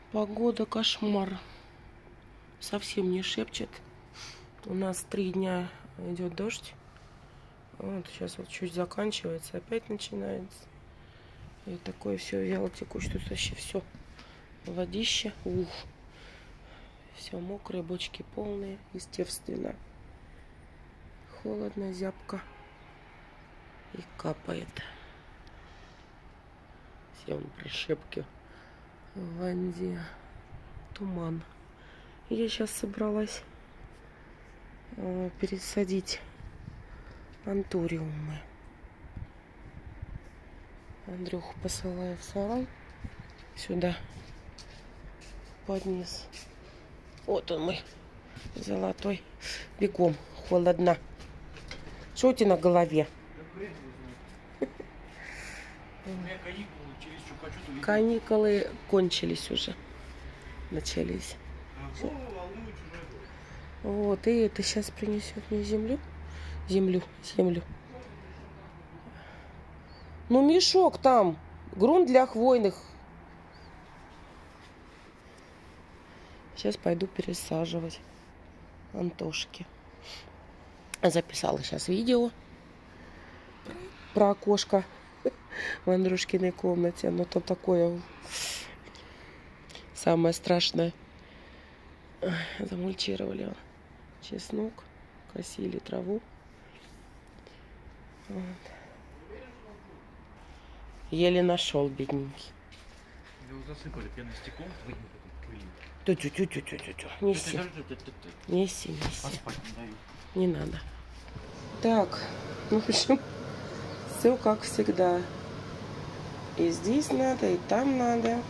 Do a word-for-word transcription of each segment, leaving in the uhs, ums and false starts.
Погода кошмар. Совсем не шепчет. У нас три дня идет дождь. Вот сейчас вот чуть заканчивается, опять начинается. И такое все вяло текучее. Тут вообще все водище. Ух. Все мокрые, бочки полные, естественно. Холодно, зябко. И капает. Все вон пришепки в воде. Туман. Я сейчас собралась э, пересадить антуриумы. Андрюху посылаю в сарай. Сюда. Под низ. Вот он мой золотой. Бегом. Холодно. Что у тебя на голове? Каникулы кончились уже. Начались. Вот, и это сейчас принесет мне землю. Землю, землю. Ну, мешок там. Грунт для хвойных. Сейчас пойду пересаживать антошки. Записала сейчас видео про окошко в Андрюшкиной комнате. Но то такое самое страшное. Замульчировали чеснок, косили траву. Вот. Еле нашел, бедненький. Его засыпали пеностеклом. Тю-тю-тю-тю-тю-тю. Неси. Неси, неси. Не надо. Так, ну, в общем, все как всегда. И здесь надо, и там надо.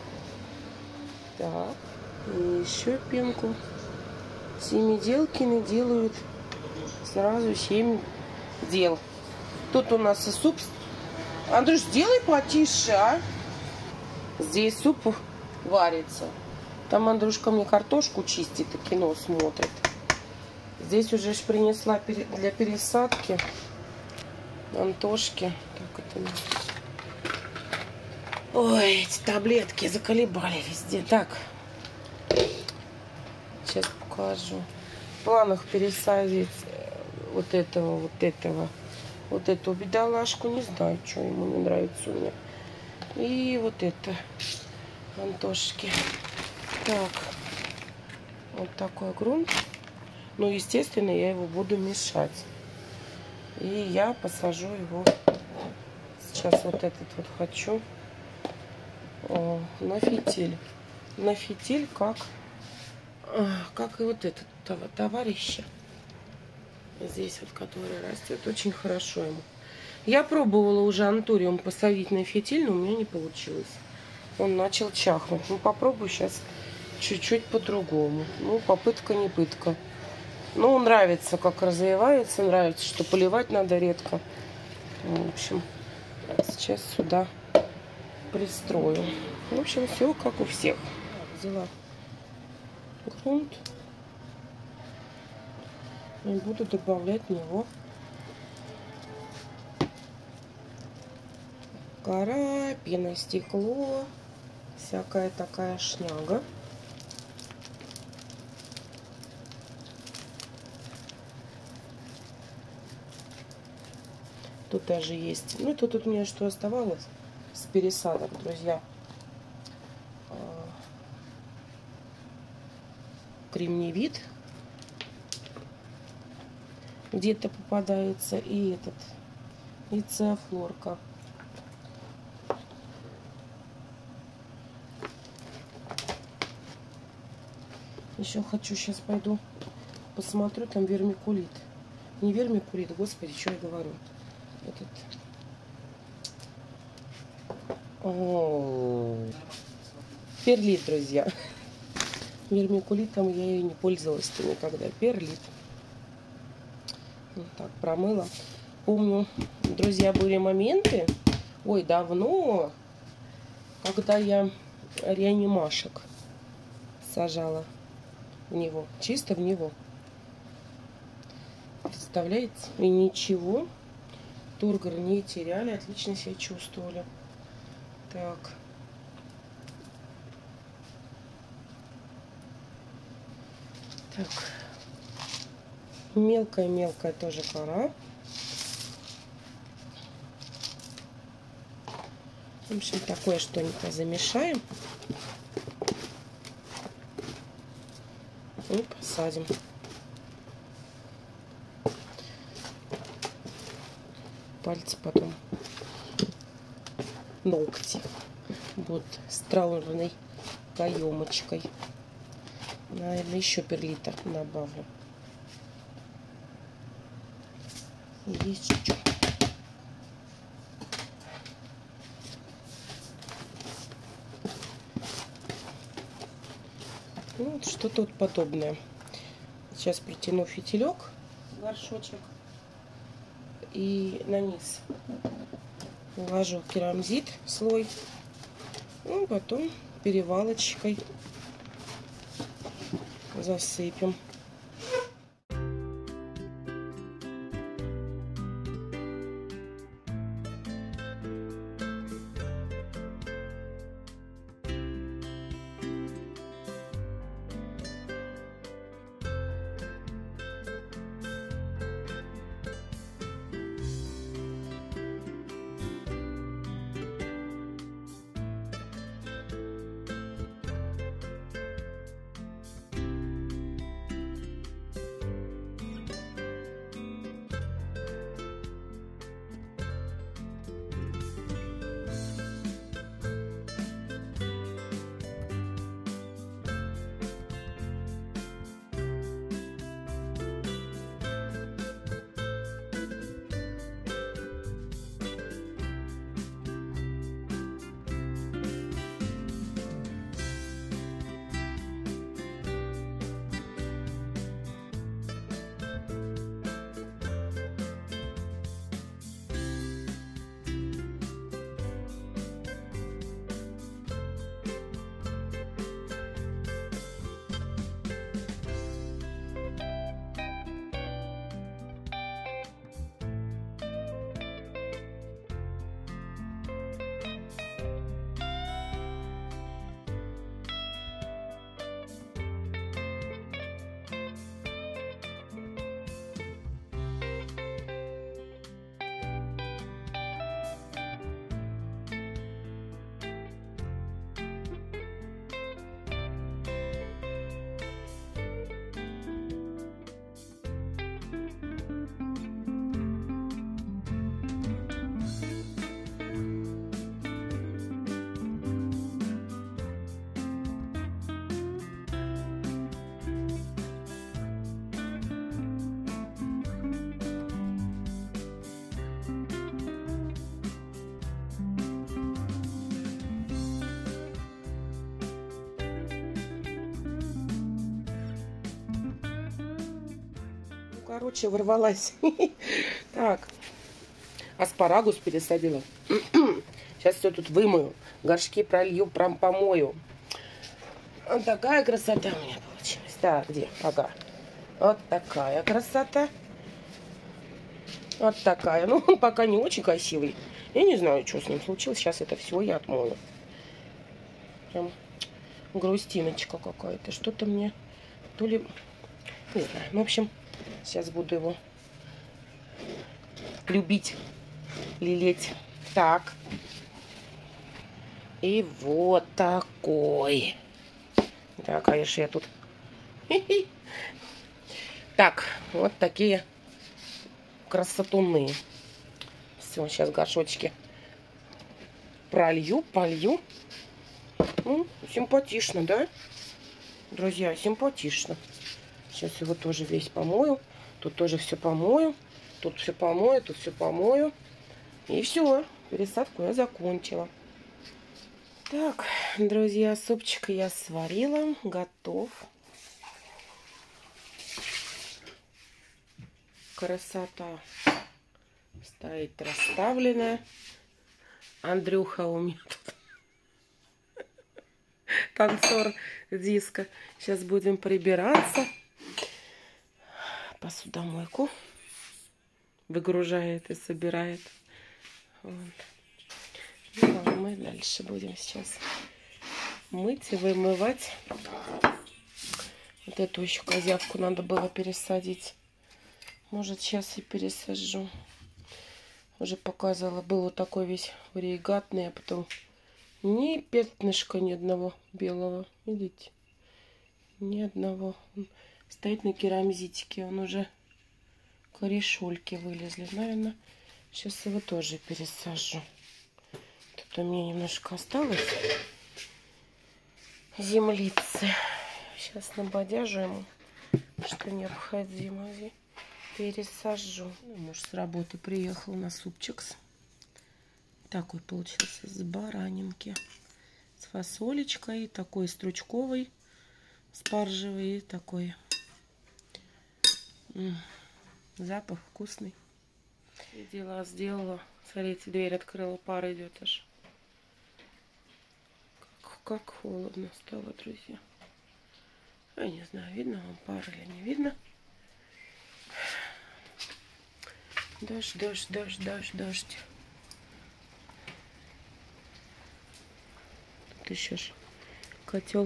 Так, и еще пенку. Семиделкины делают сразу семь дел. Тут у нас и суп. Андрюш, сделай потише, а? Здесь суп варится. Там Андрюшка мне картошку чистит и кино смотрит. Здесь уже ж принесла для пересадки антошки. Так, это... Ой, эти таблетки заколебали везде. Так, сейчас покажу. В планах пересадить вот этого, вот этого, вот эту бедолашку. Не знаю, что ему не нравится у меня. И вот это антошки. Так, вот такой грунт. Ну, естественно, я его буду мешать. И я посажу его. Сейчас вот этот вот хочу. О, на фитиль. На фитиль, как, как и вот этот товарища. Здесь вот, который растет. Очень хорошо ему. Я пробовала уже антуриум посадить на фитиль, но у меня не получилось. Он начал чахнуть. Ну, попробую сейчас чуть-чуть по-другому. Ну, попытка не пытка. Ну, нравится, как развивается. Нравится, что поливать надо редко. В общем, сейчас сюда пристрою. В общем, все как у всех. Взяла грунт. И буду добавлять в него кора, пеностекло, всякая такая шняга. Тут даже есть, ну тут, тут у меня что оставалось с пересадок, друзья. Кремневит где-то попадается, и этот, и циафлорка. Еще хочу, сейчас пойду посмотрю, там вермикулит. Не вермикулит, господи, что я говорю. Этот. О, перлит, друзья. Вермикулитом я и не пользовалась-то никогда. Перлит. Вот так промыла. Помню, друзья, были моменты, ой, давно, когда я реанимашек сажала в него, чисто в него. Представляете? И ничего. Тургор не теряли, отлично себя чувствовали. Так. Так. Мелкая-мелкая тоже кора. В общем, такое что-нибудь замешаем. И посадим. Пальцы потом, ногти будут с траурной каемочкой. Наверное, еще перлита добавлю. Есть чуть-чуть. Ну, вот что-то вот подобное. Сейчас протяну фитилек, горшочек, и на низ уложу керамзит слой, ну, потом перевалочкой засыпем. Короче, ворвалась. Так, аспарагус пересадила. Сейчас все тут вымою. Горшки пролью, прям помою. Вот такая красота у меня получилась. Так, где? Ага. Вот такая красота. Вот такая. Ну, он пока не очень красивый. Я не знаю, что с ним случилось. Сейчас это все я отмою. Прям грустиночка какая-то. Что-то мне то ли... Не знаю. Ну, в общем... Сейчас буду его любить, лелеять. Так. И вот такой. Да, конечно, я тут... Так, вот такие красотуны. Все, сейчас горшочки пролью, полью. Ну, симпатично, да? Друзья, симпатично. Сейчас его тоже весь помою. Тут тоже все помою. Тут все помою, тут все помою. И все. Пересадку я закончила. Так, друзья, супчик я сварила. Готов. Красота стоит расставленная. Андрюха у меня тут танцор диска. Сейчас будем прибираться. Посудомойку выгружает и собирает. Вот. Ну, а мы дальше будем сейчас мыть и вымывать Вот эту еще козявку надо было пересадить. Может, сейчас и пересажу. Уже показывала. Был вот такой весь варигатный, а потом ни пятнышка ни одного белого. Видите? Ни одного. Он стоит на керамзитике. Он уже корешульки вылезли. Наверное, сейчас его тоже пересажу. Тут у меня немножко осталось землицы. Сейчас набодяжу ему, что необходимо. Пересажу. Муж с работы приехал на супчикс. Такой получился с баранинки. С фасолечкой. Такой стручковый. Спаржевый. Такой. М-м, запах вкусный. И дела сделала. Смотрите, дверь открыла. Пар идет аж. Как, как холодно стало, друзья. Я не знаю, видно вам пар или не видно. Дождь, дождь, дождь, дождь, дождь. Тут еще ж котел.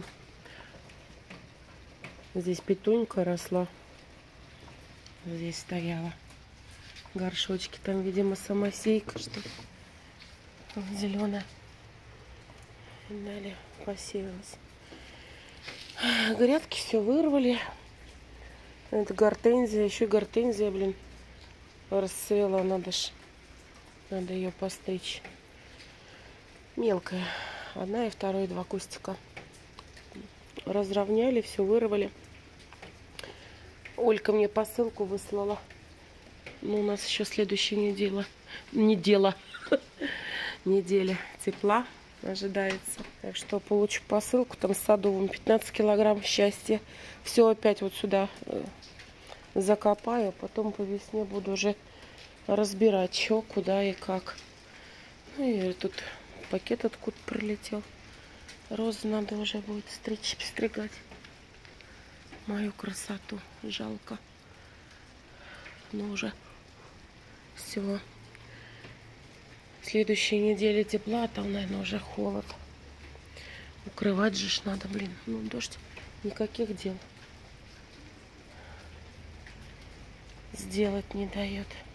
Здесь петунька росла. Здесь стояла. Горшочки. Там, видимо, самосейка, что зеленая. Далее посеялась. Грядки все вырвали. Это гортензия. Еще гортензия, блин, расцвела. Надо ж. Надо ее постричь. Мелкая. Одна и второй два кустика. Разровняли, все вырвали. Олька мне посылку выслала. Ну, у нас еще следующая неделя. Неделя. Неделя тепла ожидается. Так что получу посылку там с садовым. пятнадцать килограмм счастья. Все опять вот сюда закопаю. Потом по весне буду уже разбирать, что, куда и как. Ну и тут пакет откуда прилетел. Розы надо уже будет стричь, стригать. Мою красоту. Жалко. Но уже все. Следующей неделе тепла, а там, наверное, уже холод. Укрывать же ж надо, блин. Ну, дождь никаких дел сделать не дает.